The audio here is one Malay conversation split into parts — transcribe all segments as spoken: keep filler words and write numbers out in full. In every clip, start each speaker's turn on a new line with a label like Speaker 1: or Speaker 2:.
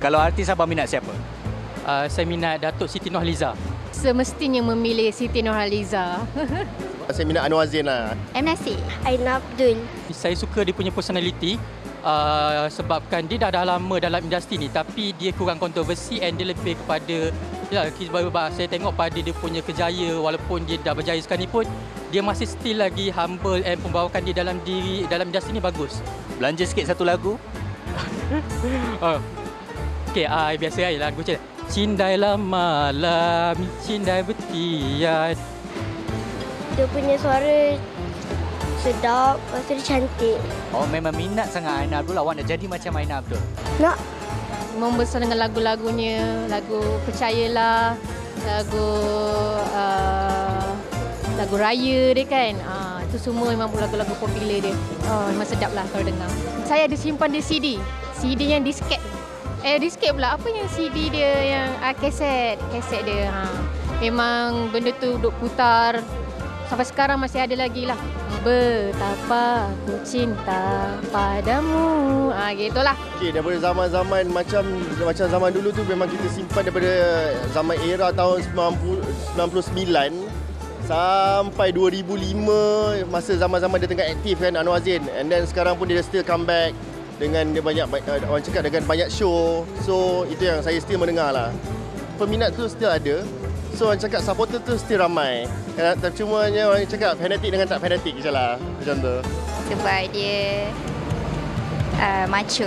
Speaker 1: Kalau artis abang minat siapa?
Speaker 2: Uh, saya minat Datuk Siti Nurhaliza.
Speaker 3: Semestinya memilih Siti Nurhaliza.
Speaker 4: Saya minat Anwar Zain lah.
Speaker 5: M. Nasir. Aina Abdul.
Speaker 2: Saya suka dia punya personality uh, sebabkan dia dah, dah lama dalam industri ni tapi dia kurang kontroversi and dia lebih kepada ya, saya tengok pada dia punya kejaya walaupun dia dah berjaya sekarang ni pun dia masih still lagi humble and pembawakan dia dalam diri dalam industri ni bagus.
Speaker 1: Belanja sikit satu lagu.
Speaker 2: uh, okay, uh, biasa lah lagu macam Cindailah malam, cindai betian.
Speaker 5: Dia punya suara sedap, lepas tu dia cantik.
Speaker 1: Oh, memang minat sangat Aina Abdul. Awak nak jadi macam Aina Abdul?
Speaker 5: Nak.
Speaker 3: Membesar dengan lagu-lagunya, lagu Percayalah, lagu uh, lagu raya dia kan. Uh, itu semua memang lagu-lagu popular dia. Oh, memang sedap lah kalau dengar. Saya ada simpan di C D. C D yang disket. Eh, disket pula. Apa yang C D dia yang ah, kaset. Kaset dia. Ha. Memang benda tu duk putar. Sampai sekarang masih ada lagi lah. Betapa aku cinta padamu. Ah, gitulah.
Speaker 4: Okey, daripada zaman-zaman macam macam zaman dulu tu memang kita simpan daripada zaman era tahun sembilan puluh sembilan sampai dua ribu lima, masa zaman-zaman dia tengah aktif kan Anwar Zain. And then sekarang pun dia still come back dengan dia banyak orang cakap dengan banyak show. So itu yang saya still mendengar lah. Peminat tu still ada. So orang cakap supporter tu still ramai. Tapi cuma orang cakap fanatik dengan tak fanatik je lah. Macam tu.
Speaker 5: Sebab dia uh, macho.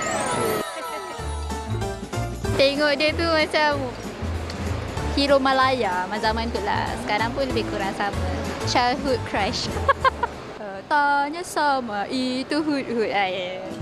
Speaker 5: Tengok dia tu macam hero Malaya zaman tu lah. Sekarang pun lebih kurang sama. Childhood crush. Tanya sama itu hud-hud.